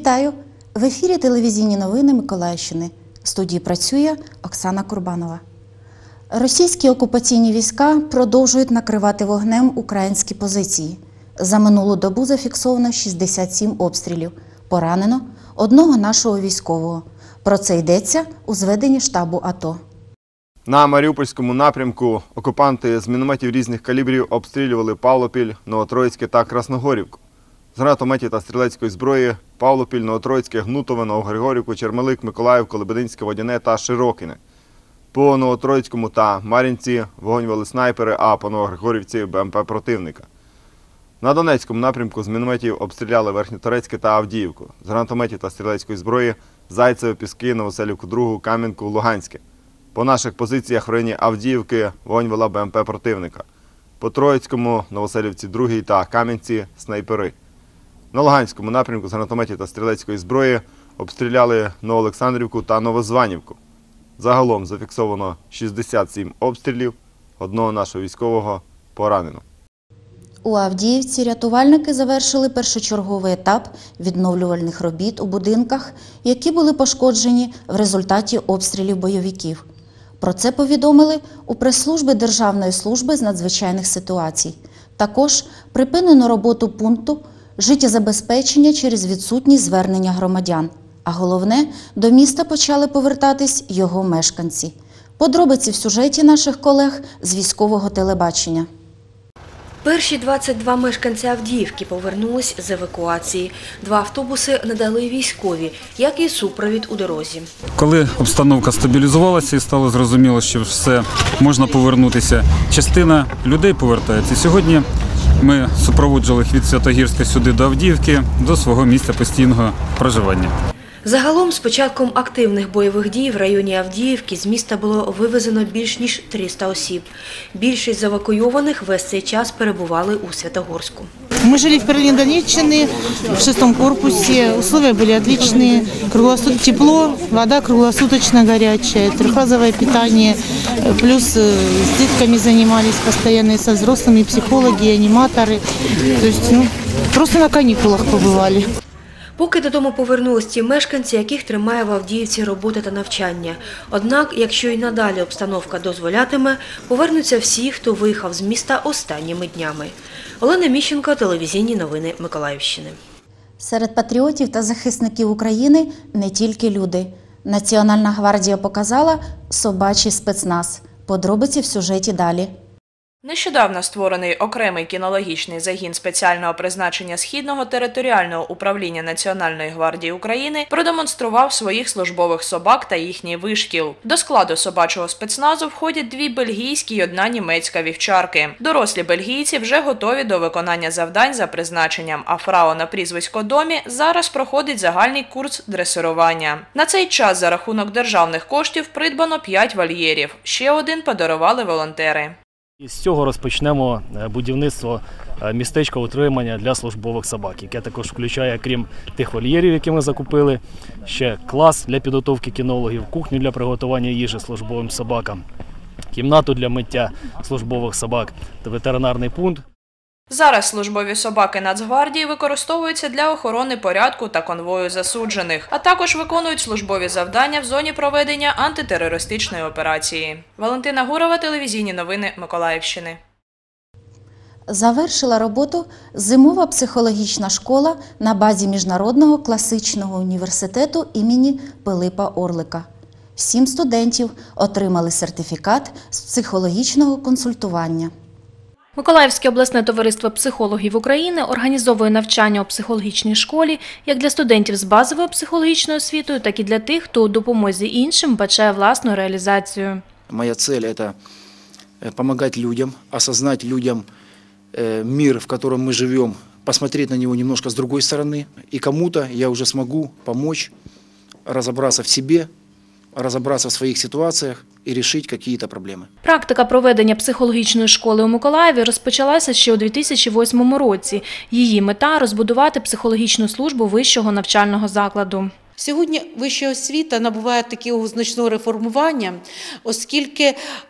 Вітаю! В ефірі телевізійні новини Миколаївщини. В студії працює Оксана Курбанова. Російські окупаційні війська продовжують накривати вогнем українські позиції. За минулу добу зафіксовано 67 обстрілів. Поранено одного нашого військового. Про це йдеться у зведенні штабу АТО. На Маріупольському напрямку окупанти з мінометів різних калібрів обстрілювали Павлопіль, Новотроїцьке та Красногорівку. З гранатометів та стрілецької зброї Павлопіль, Новотроїцьке, Гнутове, Новогригорівку, Чермелик, Миколаївку, Лебединське, Водяне та Широкине. По Новотроїцькому та Мар'їнці вогонь вели снайпери, а по Новогригорівці – БМП противника. На Донецькому напрямку з мінометів обстріляли Верхньоторецьке та Авдіївку. З гранатометів та стрілецької зброї Зайцеве, Піски, Новоселівку, Другу, Кам'янку, Луганське. По наших позиціях в районі Авдіївки вогонь вела БМП противника. По Троїцькому, Новоселівці, Другій та Кам'янці – снайпери. На Луганському напрямку з гранатометів та стрілецької зброї обстріляли Новоолександрівку та Новозванівку. Загалом зафіксовано 67 обстрілів, одного нашого військового поранено. У Авдіївці рятувальники завершили першочерговий етап відновлювальних робіт у будинках, які були пошкоджені в результаті обстрілів бойовиків. Про це повідомили у прес-службі Державної служби з надзвичайних ситуацій. Також припинено роботу пункту життєзабезпечення через відсутність звернення громадян. А головне, до міста почали повертатись його мешканці. Подробиці в сюжеті наших колег з військового телебачення. Перші 22 мешканці Авдіївки повернулись з евакуації. 2 автобуси надали військові, як і супровід у дорозі. Коли обстановка стабілізувалася і стало зрозуміло, що все, можна повернутися, частина людей повертається. Сьогодні ми супроводжували їх від Святогірська сюди до Авдіївки, до свого місця постійного проживання. Загалом, з початком активних бойових дій в районі Авдіївки з міста було вивезено більш ніж 300 осіб. Більшість з евакуйованих весь цей час перебували у Святогорську. Мы жили в Перлине Донеччины, в 6-м корпусе. Условия были отличные. Тепло, вода круглосуточно горячая, трехразовое питание. Плюс с детками занимались постоянно и со взрослыми, психологи, аниматоры. То есть, просто на каникулах побывали. Поки додому повернулись ті мешканці, яких тримає в Авдіївці робота та навчання. Однак, якщо і надалі обстановка дозволятиме, повернуться всі, хто виїхав з міста останніми днями. Олена Міщенко, телевізійні новини Миколаївщини. Серед патріотів та захисників України не тільки люди. Національна гвардія показала собачий спецназ. Подробиці в сюжеті далі. Нещодавно створений окремий кінологічний загін спеціального призначення Східного територіального управління Національної гвардії України продемонстрував своїх службових собак та їхній вишкіл. До складу собачого спецназу входять 2 бельгійські й 1 німецька вівчарки. Дорослі бельгійці вже готові до виконання завдань за призначенням, а фрау на прізвисько Домі зараз проходить загальний курс дресирування. На цей час за рахунок державних коштів придбано 5 вольєрів. Ще 1 подарували волонтери. І з цього розпочнемо будівництво містечка утримання для службових собак, яке також включає, крім тих вольєрів, які ми закупили, ще клас для підготовки кінологів, кухню для приготування їжі службовим собакам, кімнату для миття службових собак та ветеринарний пункт. Зараз службові собаки Нацгвардії використовуються для охорони порядку та конвою засуджених, а також виконують службові завдання в зоні проведення антитерористичної операції. Валентина Гурова, телевізійні новини Миколаївщини. Завершила роботу зимова психологічна школа на базі Міжнародного класичного університету імені Пилипа Орлика. 7 студентів отримали сертифікат з психологічного консультування. Миколаївське обласне товариство психологів України організовує навчання у психологічній школі як для студентів з базовою психологічною освітою, так і для тих, хто у допомозі іншим бачає власну реалізацію. Моя цель – это помогать людям, осознать людям мир, в котором мы живем, посмотреть на него немножко с другой стороны. И кому-то я уже смогу помочь разобраться в себе, разобраться в своїх ситуаціях і вирішити якісь проблеми. Практика проведення психологічної школи у Миколаєві розпочалася ще у 2008 році. Її мета – розбудувати психологічну службу вищого навчального закладу. Сьогодні вища освіта набуває такого значного реформування, оскільки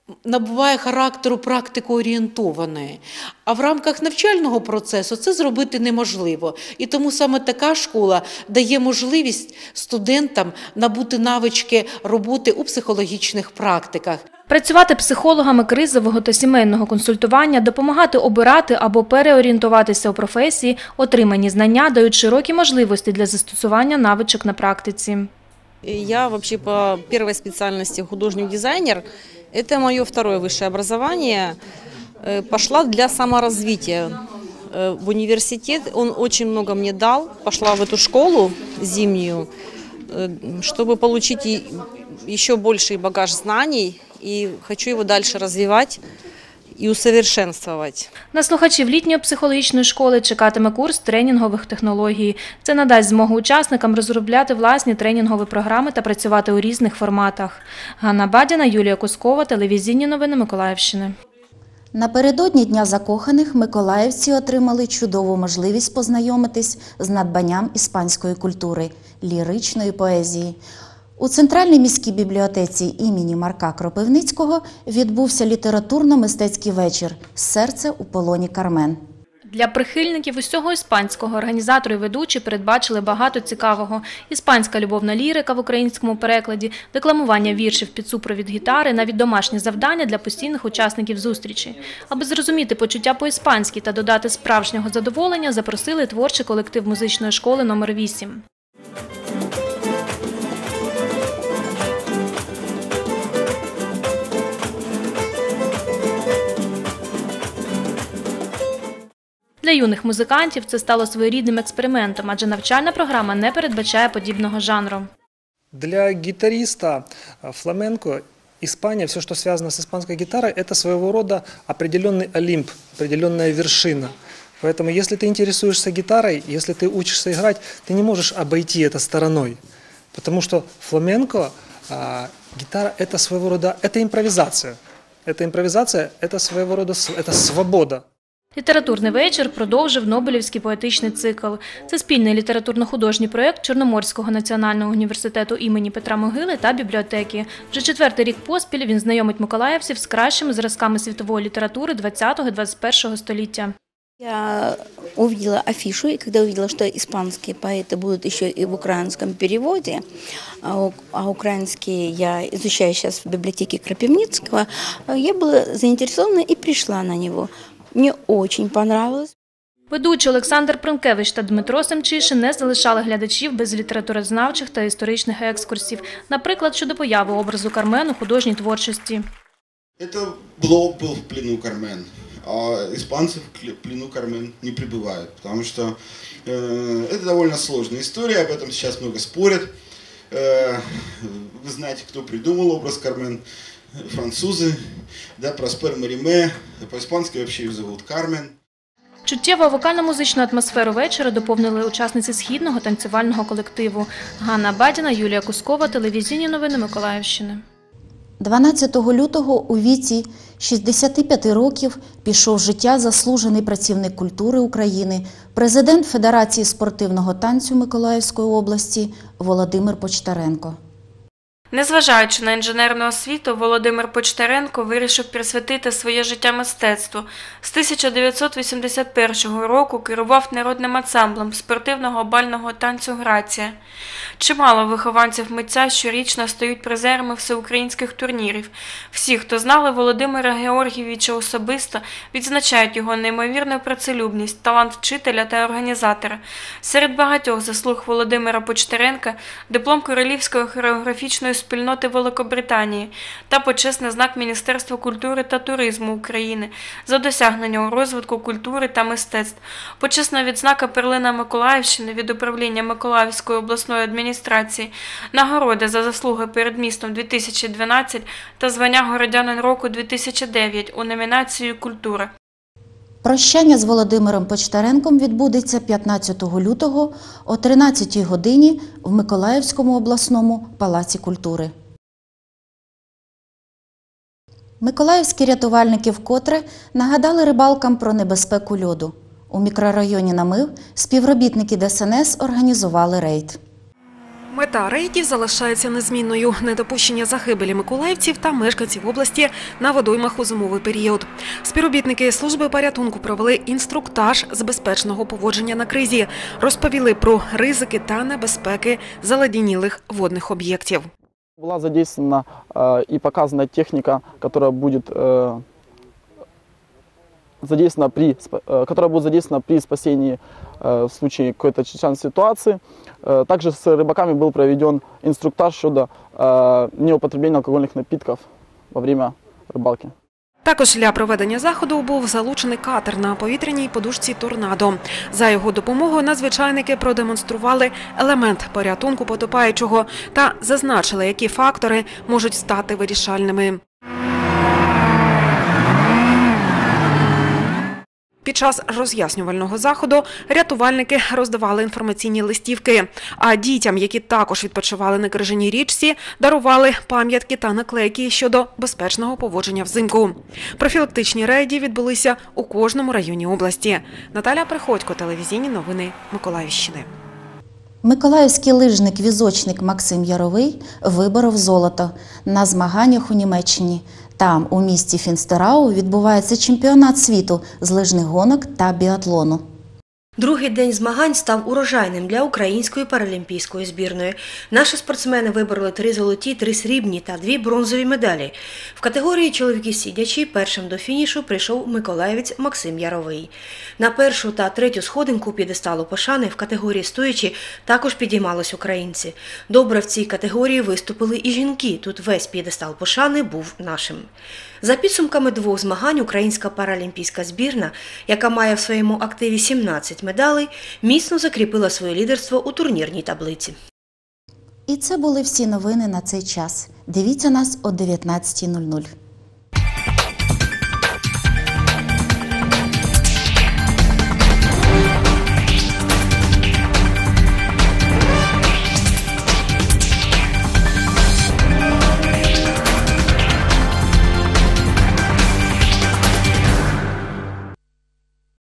набуває характеру практикоорієнтованої. А в рамках навчального процесу це зробити неможливо. І тому саме така школа дає можливість студентам набути навички роботи у психологічних практиках. Працювати психологами кризового та сімейного консультування, допомагати обирати або переорієнтуватися у професії, отримані знання дають широкі можливості для застосування навичок на практиці. Я вообще по первой специальности художник-дизайнер. Это мое второе высшее образование. Пошла для саморазвития в университет. Он очень много мне дал. Пошла в эту школу зимнюю, чтобы получить еще больший багаж знаний. И хочу его дальше развивать і усовершенствувати. На слухачів літньої психологічної школи чекатиме курс тренінгових технологій. Це надасть змогу учасникам розробляти власні тренінгові програми та працювати у різних форматах. Ганна Бадіна, Юлія Кускова, телевізійні новини Миколаївщини. Напередодні Дня закоханих миколаївці отримали чудову можливість познайомитись з надбанням іспанської культури – ліричної поезії. У Центральній міській бібліотеці імені Марка Кропивницького відбувся літературно-мистецький вечір «Серце у полоні Кармен». Для прихильників усього іспанського організатори і ведучі передбачили багато цікавого. Іспанська любовна лірика в українському перекладі, декламування віршів під супровід гітари, навіть домашні завдання для постійних учасників зустрічі. Аби зрозуміти почуття по-іспанськи та додати справжнього задоволення, запросили творчий колектив музичної школи номер 8. Для юних музикантів це стало своєрідним експериментом, адже навчальна програма не передбачає подібного жанру. Для гитариста фламенко Испания, все, что связано с испанской гитарой, это своего рода определенный Олимп, определенная вершина. Поэтому, если ты интересуешься гитарой, если ты учишься играть, ты не можешь обойти это стороной. Потому что фламенко, гитара – это своего рода, это импровизация. Это импровизация, это своего рода, это свобода. Літературний вечір продовжив Нобелівський поетичний цикл. Це спільний літературно-художній проєкт Чорноморського національного університету імені Петра Могили та бібліотеки. Вже 4-й рік поспіль він знайомить миколаївців з кращими зразками світової літератури 20-21 століття. Я увидела афишу, и когда увидела, что испанские поэты будут еще и в украинском переводе, а украинские я изучаю сейчас в библиотеке Кропивницкого, я была заинтересована и пришла на него. Мне очень понравилось. Ведучі Олександр Принкевич та Дмитро Семчишин не залишали глядачів без літературознавчих та історичних екскурсів, наприклад, щодо появи образу Кармен у художній творчості. Это Блок был в плену Кармен, а испанцы в плену Кармен не пребывают, потому что это довольно сложная история, об этом сейчас много спорят. Вы знаете, кто придумал образ Кармен? Французы, да, Проспер Мариме, по-испански вообще ее зовут Кармен. Чуттєво вокально-музичну атмосферу вечора доповнили учасниці східного танцювального колективу. Ганна Бадіна, Юлія Кускова, телевізійні новини Миколаївщини. 12 лютого у віці 65 років пішов з життя заслужений працівник культури України, президент Федерації спортивного танцю Миколаївської області Володимир Почтаренко. Незважаючи на інженерну освіту, Володимир Почтаренко вирішив присвятити своє життя мистецтву. З 1981 року керував народним ансамблем спортивного бального танцю «Грація». Чимало вихованців митця щорічно стають призерами всеукраїнських турнірів. Всі, хто знали Володимира Георгійовича особисто, відзначають його неймовірну працелюбність, талант вчителя та організатора. Серед багатьох заслуг Володимира Почтаренка – диплом Королівської хореографічної спільноти Великобританії та почесний знак Міністерства культури та туризму України за досягнення у розвитку культури та мистецтв, почесна відзнака «Перлина Миколаївщини» від управління Миколаївської обласної адміністрації, нагороди за заслуги перед містом 2012 та звання Городянин року 2009 у номінації «Культура». Прощання з Володимиром Почтаренком відбудеться 15 лютого о 13 годині в Миколаївському обласному палаці культури. Миколаївські рятувальники вкотре нагадали рибалкам про небезпеку льоду. У мікрорайоні Намив співробітники ДСНС організували рейд. Мета рейдів залишається незмінною – недопущення загибелі миколаївців та мешканців області на водоймах у зимовий період. Співробітники служби порятунку провели інструктаж з безпечного поводження на кризі, розповіли про ризики та небезпеки заледенілих водних об'єктів. Была задействована и показана техника, которая будет задействована при спасении в случае какой-то чрезвычайной ситуации. Также с рыбаками был проведен инструктаж щодо неупотребления алкогольных напитков во время рыбалки. Також для проведення заходу був залучений катер на повітряній подушці «Торнадо». За його допомогою надзвичайники продемонстрували елемент порятунку потопаючого та зазначили, які фактори можуть стати вирішальними. Під час роз'яснювального заходу рятувальники роздавали інформаційні листівки, а дітям, які також відпочивали на Крижаній річці, дарували пам'ятки та наклейки щодо безпечного поводження взимку. Профілактичні рейди відбулися у кожному районі області. Наталя Приходько, телевізійні новини Миколаївщини. Миколаївський лижник-візочник Максим Яровий виборов золото на змаганнях у Німеччині. Там, у місті Фінстерау, відбувається чемпіонат світу з лижних гонок та біатлону. Другий день змагань став урожайним для української паралімпійської збірної. Наші спортсмени вибороли 3 золоті, 3 срібні та 2 бронзові медалі. В категорії чоловіки сидячі першим до фінішу прийшов миколаївець Максим Яровий. На першу та третю сходинку п'єдесталу пошани в категорії стоячі також підіймались українці. Добре в цій категорії виступили і жінки. Тут весь п'єдестал пошани був нашим. За підсумками 2 змагань українська паралімпійська збірна, яка має в своєму активі 17 медалей, міцно закріпила своє лідерство у турнірній таблиці. І це були всі новини на цей час. Дивіться нас о 19:00.